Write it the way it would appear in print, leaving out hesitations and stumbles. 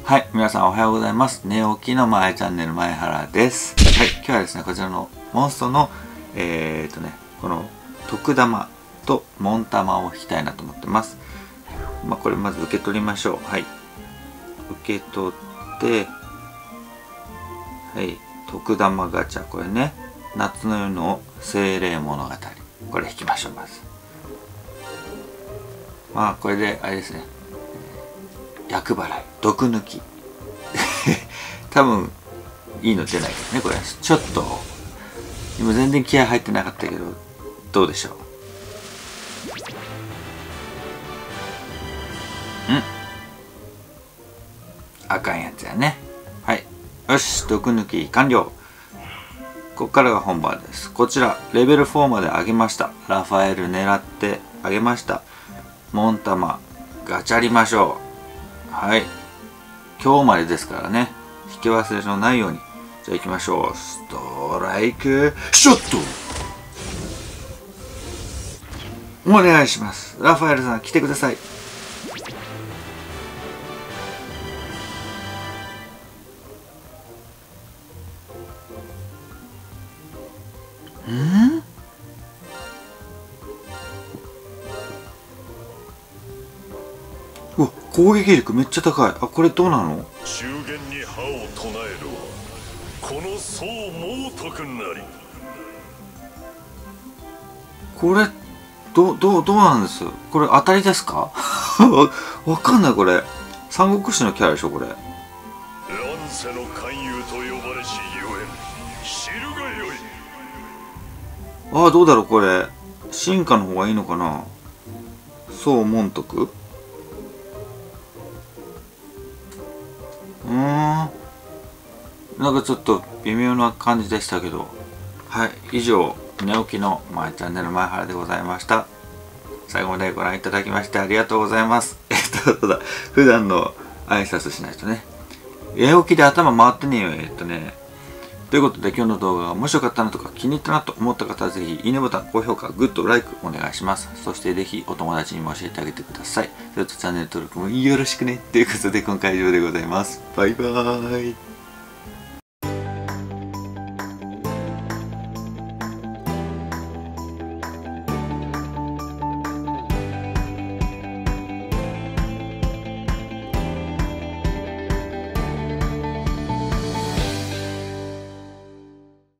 はい、皆さんおはようございます。寝起きの前チャンネル前原です。はい、今日はですね、こちらのモンストの、この徳玉とモン玉を引きたいなと思ってます。これまず受け取りましょう。はい。受け取って、はい、徳玉ガチャ、これね、夏の夜の精霊物語。これ引きましょう、まず。これで、あれですね。厄払い、毒抜き多分いいの出ないですね。これちょっと今全然気合入ってなかったけど、どうでしょう。あかんやつやね。はい、よし、毒抜き完了。ここからが本番です。こちらレベル4まで上げました。ラファエル狙って上げました。モンタマガチャりましょう。はい、今日までですからね、引き忘れのないように。じゃあ行きましょう。ストライクショットお願いします。ラファエルさん来てください。うわ、攻撃力めっちゃ高い。これどうなの？ 中元に歯を唱えるはこの宋猛徳なり。 これどうなんです？これ当たりですか？わかんない。これ三国志のキャラでしょこれ。 乱世の勧誘と呼ばれしゆえ知るがよい。 どうだろうこれ。進化の方がいいのかな。宋門徳。なんかちょっと微妙な感じでしたけど。はい、以上寝起きの前チャンネル前原でございました。最後までご覧いただきましてありがとうございます。普段の挨拶しないとね。寝起きで頭回ってねえよ。ということで今日の動画が面白かったなとか気に入ったなと思った方はぜひいいねボタン、高評価、グッド、ライクお願いします。そしてぜひお友達にも教えてあげてください。それとチャンネル登録もよろしくね。ということで今回は以上でございます。バイバーイ。